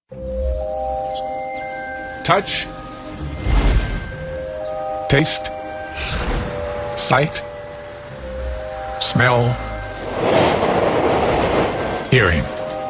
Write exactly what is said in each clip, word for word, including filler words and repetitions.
Touch, taste, sight, smell, hearing.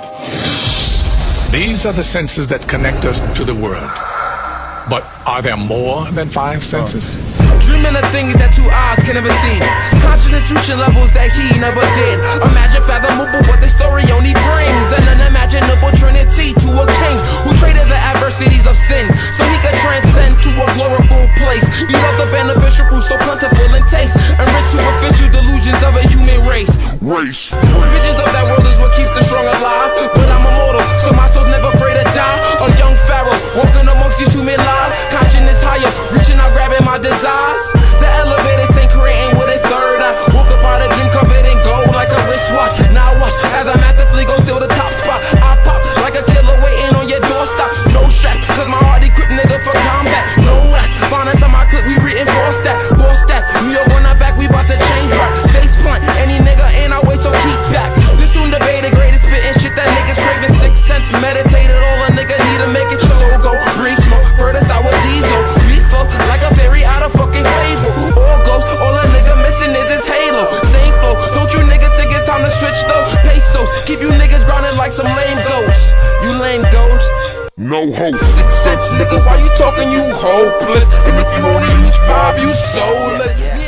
These are the senses that connect us to the world. But are there more than five senses? Dreaming of things that two eyes can never see. Consciousness reaching levels that he never did. Imagine fathomable, but the story only brings an unimaginable trinity to a king who traded the adversities of sin so he could transcend to a glorified place. He loved the beneficial fruit, so plentiful in taste, and rich superficial delusions of a human race. Race. Visions of that world is what keeps the strong alive. But I'm immortal, so my soul's never afraid to die. A young pharaoh walking amongst these human lives, consciousness higher, reaching out, grabbing my desires. The elevator ain't creating with its third eye. Woke up out of dream covered in gold like a wristwatch. Now watch as I'm at the fleet, go steal the top spot. I pop like a killer waiting on your doorstep. No straps, cause my heart equipped nigga for combat. No rats, find us on my clip, we reinforce that. More stats, New York on our back, we bout to change right. Face plant, any nigga in our way, so keep back. This soon debate the greatest spitting shit that niggas craving. Six cents, meditated, all a nigga need to make it. So go, breathe smoke, further sour diesel. We flow like a fairy out of fucking fable. All ghost, all a nigga missing is his halo. Same flow, don't you niggas think it's time to switch though? Pesos, keep you niggas grounded like some lame goats. You lame goats. No hope. Six cents, nigga, why you talking? You hopeless. And if you only use five, you soulless.